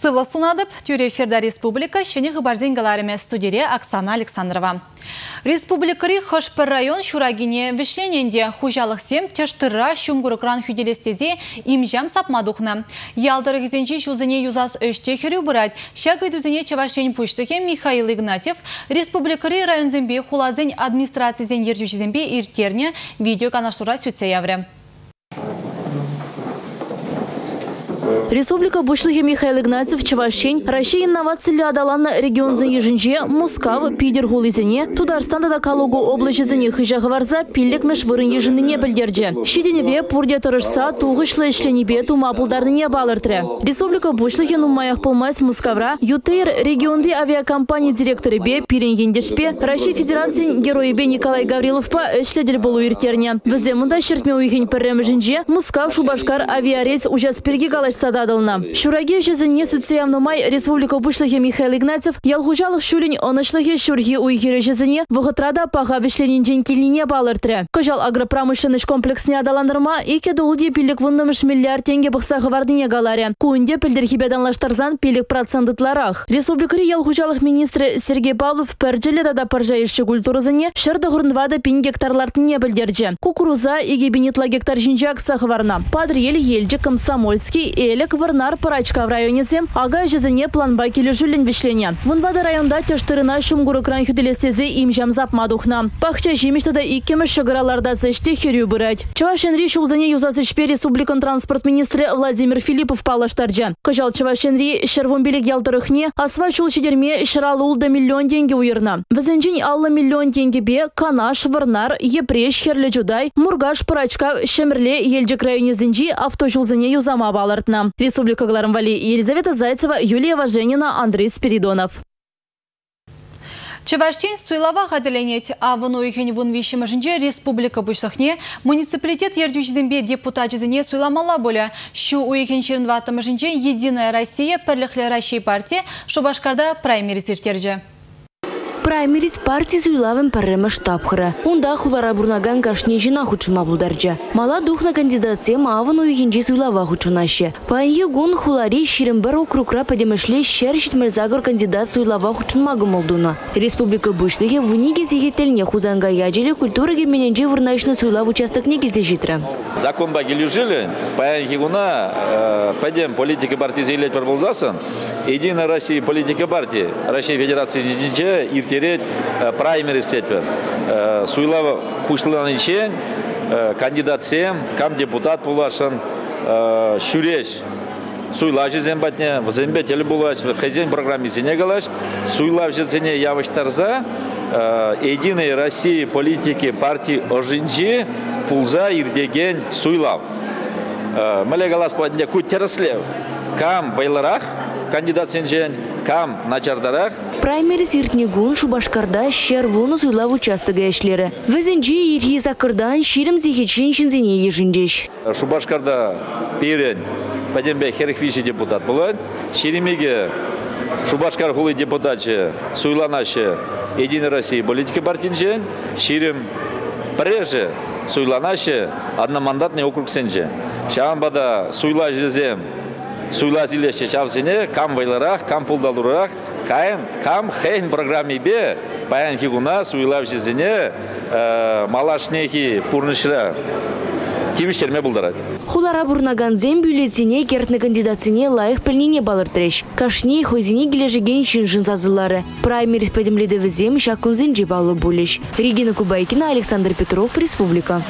Сывла сунадып, тюре Ферда Республика, шені ғыбарден галареме студире Оксана Александрова. Республикари Хашпыр район шурагине вишлененде хужалық сем тештыра шумгурыкран хүделестезе имжам сапмадухна. Ялдыры гізенче шузыне юзас өште хөрі бұрад. Шагы дүзіне чавашен пуштыке Михаил Игнатьев Республикари район зембе хулазен администрацизен ертюші зембе иртерне видео канаштура сүтсе явры. Республика Бушлыхе Михаил Игнатьев Чавашень Россия инновациялы адаланна регионзен ежинже Мускав Пидер Гулизене Тударстанда да Калугу облачезене хыжағы варза пилликмеш вырын ежиніне білдерже. Шиденебе пурде тұрышса туғышлы ішленебе тумапылдарныне балыртыры. Республика Бушлыхе нумаях пылмайс Мускавра ЮТР регионды авиакомпания директоры бе Пирен Ендешпе Россия Федерации герои бе Николай Гавриловпа эшледель болу иртерне. Візде мұнда шертме уйхен піррем жинже Мускав Шубашкар авиарейс ужасперге галашсада. Шураге жезіне сүтсеявнумай Республика Бушлыхе Михаил Игнатьев ялғужалық шүлін онышлығы шүрге уйгері жезіне вғытрада паға вишленен женкеліне балыртыры. Кажал агропромышленыш комплексіне адаландырма екеді ұлде пілік вұннымыш миллиард тенге бұқсағы вардыне галаре. Куынде пілдерхебеданлаштарзан пілік проценттыларақ. Республикари ялғужалық министрі Сергей Павлов пәрджелі дада паржайышшы культурызыне шырды ғырынвады пин гектарлартыне білдерже. Кукуруза егебенетла гектар жинжак сақыварна. Падр елжі Комсомольский елік Варнар Парачка в районе зем, ага жезене планба келі жүлін вишлене. Вунвада районда тештырына шумгуры кран хүделестезе имжам запмадухна. Пахча жемештада иккеміш шығыраларда сәште херю бұрад. Чавашенри шулзане юзасышпе республикан транспорт министрі Владимир Филиппов палаштарджа. Кажал Чавашенри шервумбелек ялтырыхне асфальт шулшидерме шыралы улда миллион тенге уйырна. Візенжен аллы миллион тенге бе Канаш, Варнар, Епреш, Херлі Джудай, Мургаш, Парачка, Шемрле, Елджик районе зенжи автожулзане юзама балартна. Республика Гларамвали, Елизавета Зайцева, Юлия Важенина, Андрей Спиридонов. Чавашчен суйлава ғаделенет, а вұны үйген вұн вишімішінже Республика Бушлыхне муниципалитет ердюшізімбе депутат жізіне суйламала болы. Шу үйген 22-мішінже Единая Россия Пірліхлі Россия партия Шубашкарда праймериз иртерже. Праймериз партии суйлавын пәрремі штабхыры. Онда хулара бурнаган кашне жина хучыма бұлдаржа. Мала духна кандидация маавын уйгенже суйлава хучынашы. Пайынге гон хулари ширімбір округра падемішле шер житмірзагыр кандидат суйлава хучынмагы молдуна. Республика Бушлыхе вуниге зегетеліне хузанга яджелі культура гермененже вырнашны суйлав участок негізде житры. Закон багелі жили, пайынге гуна падем политика партии зейлет парболзасын. Единая Россия политика партии Россия Федерации жинже иртерет праймериз тетпен. Суйлава пушланы чен, кандидат сем, кам депутат пулашын, шүреш. Суйлав жезен батне, візенбе телі булаш, хазен программизіне галаш, суйлав жезене явыштарза, Единой России политики партии ожинжи пулза ирдеген суйлав. Мәле галас падне кут тереслев. Кам байларах, кандидат сенжен, кам начардарах. Праймериз иртнегун Шубашкарда шер вуны суйлав участыгы эшлері. Візінже ирхи закырдан ширім зихетшін шинзене ежіндеш. Шубашкарда перен падембе херхвиші депутат болан. Ширимеге Шубашкар хулы депутатчы суйланашы Единой России политика партинжен. Ширим прежде суйланашы одномандатный округ сенже. Шамбада суйла жезем. Суйла зилеші шавсене, кам вайларах, кам пулдалурах, кам хейн программе бе, паян хигуна, суйла жезене, малашнехи пурнышыра. Тимиштерме бұлдарады. Хулара бурнаган зем бюллетене кертні кандидатсыне лайық пілнене балыртыреш. Кашне хойзіне кележеген шыншын сазылары. Праймериз пәдімледі візем шакунзен жебалы болеш. Регина Кубайкина, Александр Петров, Республика.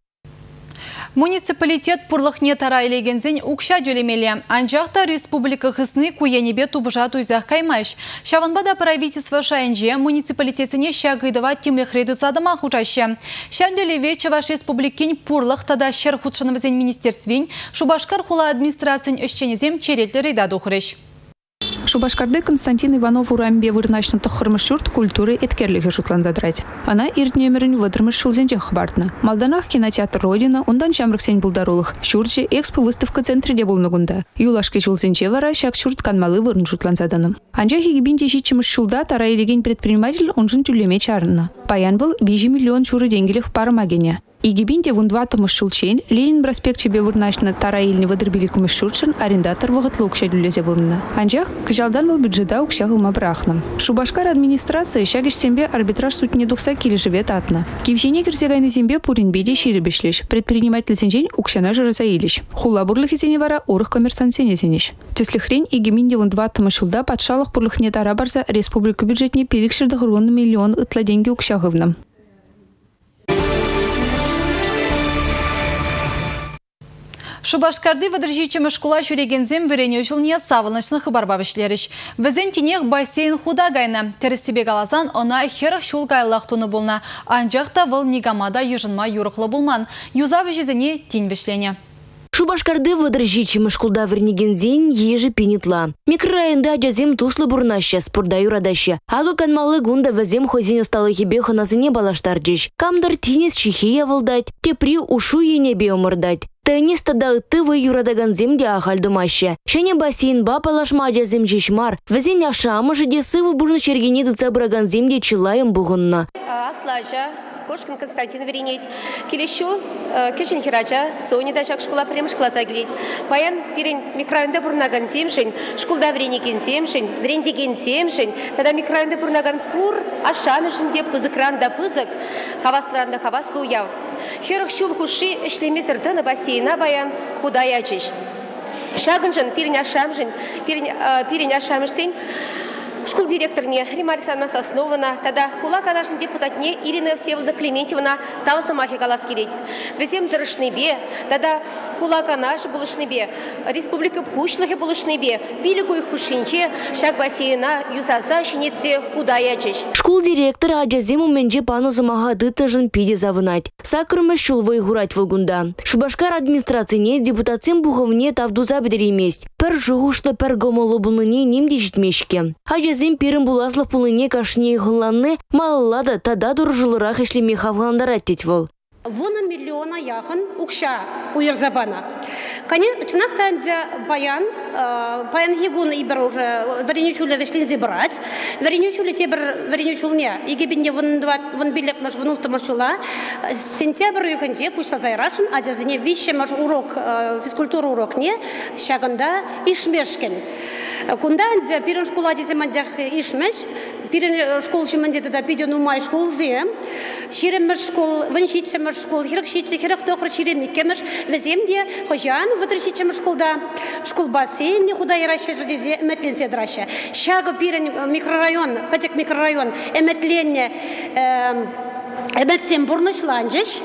Муниципалитет пурлыхне тарайлегензен укша дөлемелі. Анжақта республика хысны куенебе тубыжат уйзақ каймаш. Шаванбада правительство шайынже муниципалитетіне шағыдыва темлехреді задыма хучашы. Шәнделеве Чаваш республикин пурлых тада шер худшынывызен министерствен Шубашкар хула администрациян үшченезем черелді рейдаду хұрыш. Шубашкарды Константин Иванов урамбе вырнашны тұқырмышурт культуры еткерлігі жұтлан задрать. Ана иртнемерін вадырмыш шулзенже хабартны. Малданах кинотеатр Родина, ондан жамрыксен булдарулых. Шурче экспо выставка центреде булнығында. Юлашке шулзенже вара шак шурт канмалы вырн жұтлан заданым. Анжа хигибинде житчіміш шулда тарайлеген предприниматель онжын түлеме чарынна. Паян был 5 миллион шуры денгеліх парымагене. Игибинде вундватымыш шулчен Ленин проспект чебе вырнашны тара илни выдырбиликымыш шуршын арендатор вағытлы укшәлюлезе вырнна. Анжақ, кыжалдан был бюджета укшағылма брахным. Шубашкар администрация шагиш сембе арбитраж сутіне духса келі живет атна. Кивжене кірсегайны зембе пуринбеде шире бешлеш. Предприниматель сенжен укшана жырыса илиш. Хула бурлых изене вара орых коммерсант сене сенеш. Теслихрень Игибинде вундватымыш шулда патшалық бурлыхне тара барса республика бюджетне перекшірді ғырвонны миллион ытла деньги укшағывным. Шубашкарды выдержичем школа жүрегензем верене жылне савылнышны хыбарба бішлеріш. Візен тенех бассейн худа гайна. Терістебе галасан, она херах шул гайлақ туны болна. Анжақта выл негамада ежынма юрықлы болман. Юзавы жезіне тень вішлене. Шубашкарды выдержичем школда вернегензен ежі пенетла. Микрорайонда ажазем туслы бурнаща, спорда юрадаща. Ағы канмалы гунда вазем хозин осталы хебе ханасыне балаштарджиш. Камдар тинес чихия вылдать, тепри ушу енебе омырдать. Теннис тада тывы юрадаганзем де ахальдымаща. Шене бассейн ба палашма ажазем жешмар. Вазен ашамы жиде сывы бурны чергене дыца браганзем де чилаем буғынна. Аслажа. Кошкин Константин Веренет. Келещу кешен хирача, Сонида шак школа прем школа загилет. Паян пирен микрорайонда бурнаган земшин, школда верениген земшин, верендеген земшин, тогда микрорайонда бурнаган кур, ашамышин деп пызыкран да пызык, хавасларанда хаваслу яв. Херах шул куши эшлемесер тыны бассейна баян худаячиш. Шагынжын пирен ашамышсен, школ директорне Рима Александровна Соснована, тогда хула канашный депутатне Ирина Всеволода Клементьевна там самахи галаскирить. Везем дырышный бе, тогда хула канаш булышный бе, республика пушлахи булышный бе, пилику и хушинче, шаг бассейна, юзаса, шинеце худаячиш. Школ директора ажазему менже пану замаха дытажын пиде завынать. Сакрымы шулвай гурать волгунда. Шубашкар администрацияне депутатсем буховне тавдуза бедереместь. Пер жугушлы пер гомолу булыне немде житмешке. Ажазем пирым буласлых пулыне кашне ғынланны малылады тада дұржылырақ ешлеме хавғандарат тетвол. Вона миллиона яхын укша уйрзабана. Конечно, чынақтанде баян хигун ибір уже варенючулы вешлин зебрать. Варенючулы тебір варенючулне. Игебінде вон билек маш внулты машула. Сентябрь юканде пушса зайрашын, а жазыне вище маш урок, физкультура урок не, шаганда ишмешкен. Кунданде пирен школа деземандях ишмеш, пирен школ чиманде да пиден умай школ зе, ширемеш школ, веншичемеш школ, хиракшиче, хирактохр ширемикемеш, веземде хожан вытрачичемеш школда, школ бассейн, худа яраща ждезе, эметлензе драща. Шага пирен микрорайон, патек микрорайон, эметленне, эметсем бурнышланжеш.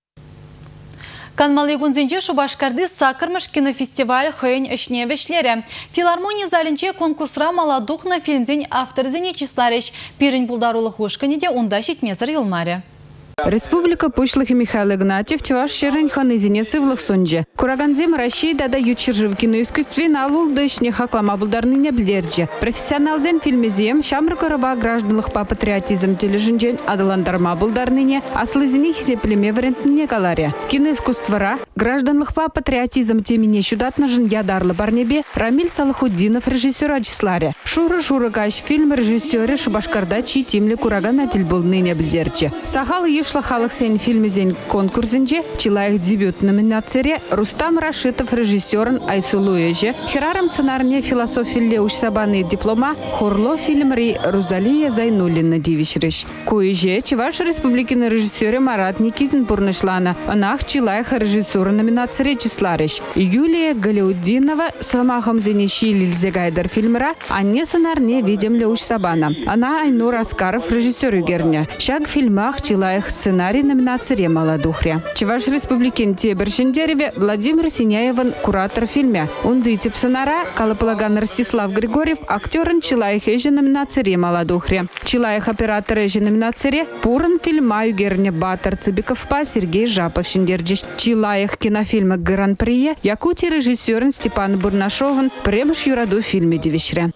Канмалы гунзенче Шубашкарды сакырмыш кинофестиваль хойн ишне вешлере. Филармония залинче конкурсра маладухна фильмзен авторзене числарищ. Пирень булдарулы хушканеде унда щитмезер юлмаре. Республика Пушлых и Михаил Игнатьев чеваш шерень ханызине сывлых сонже. Кураганзем России дада ючержив киноискусстве навул дышне хаклама булдарныне блерджи. Профессионалзен фильмезем шамрка рыба гражданлых по патриотизм тележинжен адаландарма булдарныне аслызине хизеплеме варентныне галаре. Киноискусствора гражданлых по патриотизм темине щудатна жын ядарлы барнебе Рамиль Салахуддинов режиссера числаре. Шура гаш фильм режиссеры Шубашкарда чьи темли кураганатель был ныне блерджи. Сахал Ешла Халаксен фильмезен конкурсенже, чилаих дебют номинацире Рустам Рашитов режиссерн Айсулуеже, Херарам сценарне философии Леуш Сабаны диплома, Хорло фильмри Рузалия Зайнулина дивишриш. Коеже чеваш республикины режиссеры Марат Никитин Пурнышлана, анах чилаих режиссера номинацире числариш. Юлия Галиуддинова самахам зенищи Лильзегайдар фильмра, а не сценарне видим Леуш Сабана. Она Айнур Аскаров режиссер Югерня. Шаг фильмах чилаих сценарий номинации «Маладухря». Чеваш республикин Тебершендереве Владимир Синяеван куратор фильме. Он дитип сценара Калапалаган Ростислав Григорьев актерен чилаих эжи номинации «Маладухря». Чилаих оператор эжи номинации Пуран фильма Югерня Батар Цыбиковпа Сергей Жапов Шендерджиш. Чилаих кинофильма Гран-при Якутии режиссерен Степан Бурнашован премш юраду фильме Девишря.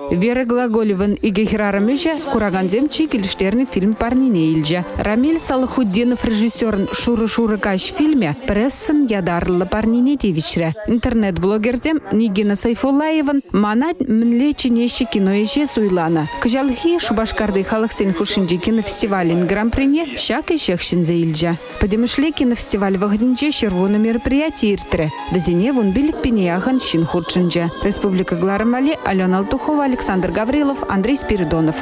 Вера Глаголеван и Гехрарымыжа Кураганзем чикелиштерный фильм «Парнине илже». Рамиль Салахуддинов режиссерн Шуры-Шуры каш фильме прессын ядарлы Парнине девичре. Интернет-блогерзем Нигина Сайфуллаеван манать млеченеще киноеже суйлана. Кыжалхи Шубашкарды халықсен хушинджи кинофестивалин гран-прине шак и шехшинзе илже. Подемышле кинофестиваль вагдинже шервоны мероприятие иртре. Дазине вон билик пинеяхан шин худшинже. Республика Гларамали, Алена Алтухова, Александр Гаврилов, Андрей Спиридонов.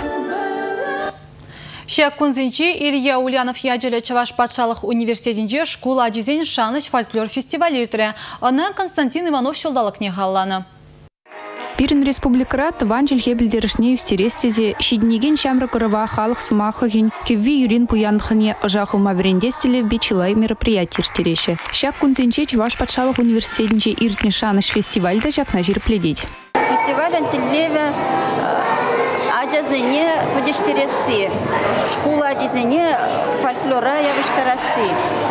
Шек Кунзинчи Илья Ульянов яджеле Чаваш патшалық университетінде школа ажизен шаныш фольклор фестиваль иртре. Она Константин Иванов шылдалық не халланы. Пирин республикара тыван жылге білдерішне үстерестезе шиднеген шамры кырыва халық сумақығын кевви юрин пуянхыне ұжақылма верендестелі бечилай мероприятир тереші. Шак Кунзинчи Чаваш патшалық университетінде иртне шаныш фестивальда жақна жир пледеть. Фестиваль антиллеве аджазыне пудештереси, школа аджазыне фольклора явыштарасы.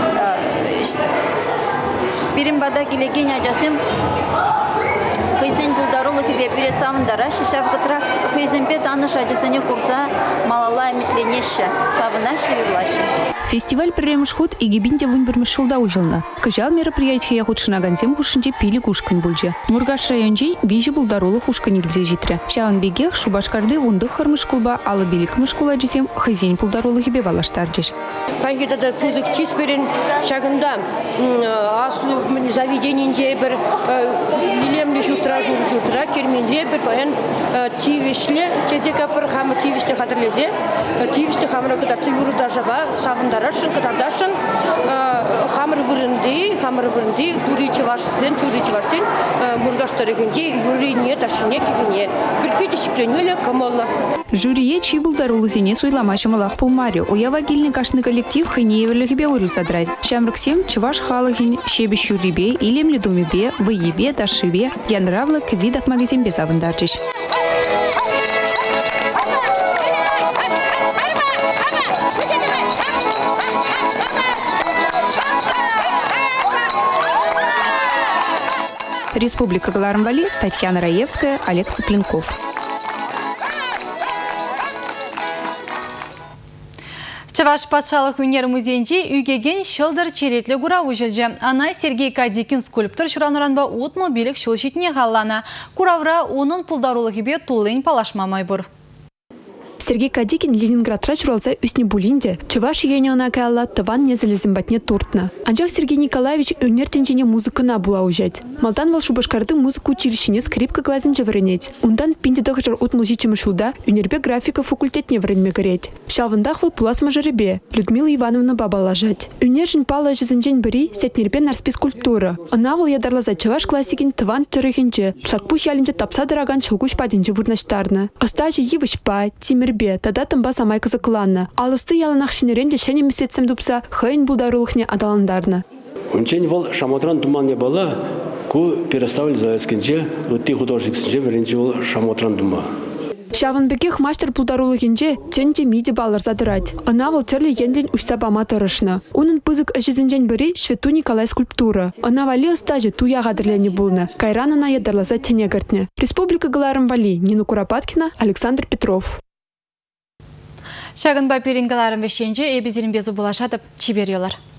Биримбада келеген аджасым Хызен булдарулы хибе пересамындара шишавгытрак хызенпе таныш аджасыне курса малала эметленеші, савынаши юрлаши. Фестиваль перемышхуд и гибинде вынбермышылда ужылна. Кыжал мероприятие худшынаганзем хушинче пили кушкан бульже. Мургаш районжей бижи булдарулы хушкани гидзе житре. Шаван бегех Шубашкарды ундых хармышкулба, алы билик мышкула джисем хызен булдарулы хибе балаштарджеш. Пангидада кузык чисперин шагында аслу заведенинже бір лилемле шустра керменле бір паян тивишле чезека бір хамы тивишле хатырлезе тивишле хамыра кыдарчы юруда жаба савындарашын кыдардашын хамыр бұрынды туричи вашсен мургаштарыгынде юрине ташыне кибине бір петешікленелі камолла. Жюрие чий булдарулызине суйламачы малах пулмарио. Уява гильный кашный коллектив хайнееверлихибе урыл задрать. Шамрыксем чываш халыгин шебеш юрибе, илем ледумибе, выебе, дашибе, янравлы квидак магазинбе завындарчыш. Республика Галармвали, Татьяна Раевская, Олег Цыпленков. Чаваш патшалық өнер музейінде үйгеген шылдыр черетлі күра ұжылжы. Ана Сергей Кадикин скульптор шураныранба отмыл билік шул жетіне қаллана. Күравра оның пулдарулы кебе тулын палашмамай бұр. Сергей Кадикин Ленинградра чуралса үсне булинде, Чаваш егенеона калла тыван незелезім батне туртна. Анжақ Сергей Николаевич өнертенжене музыкына була ужать. Малдан вал Шубашкарды музыку училищене скрипка глазен жавренеть. Ундан пиндедах жар отмыл жичемы шулда, өнербе графика факультетне вренме гореть. Шалвандах вал пуласма жаребе, Людмила Ивановна баба лажать. Өнержен пала жезенжен бери, сетнербе нарспи скульптура. Она вал ядарлаза Чаваш классикин тыван түрігенже, слакпуш ялінже тапса дыраган чылгуш паденже вурнаштарна. Остажи евышпа, тимербе, тада тымба самай кызыкланна. Алысты яланах шинеренде шене месетсем дупса, хайын булдарулыхне адаландарна. Унчен вол шамотран думан не была, ку переставили заескенже, лыты художниксенже веренже вол шамотран дума. Шаванбекех мастер булдарулыхенже тенде миде балар задырать. Она вол терли енден устап аматырышна. Унын пызык ажизенжен бери Швету Николай скульптура. Она вали остажи туя гадырлене булна. Кайранана ядарлаза тенегартне. Республика Галармвали, Нина Куропаткина, Александр Петров. Шагынба перингаларын вешенже эбезерін безі бұлашатып чиберелар.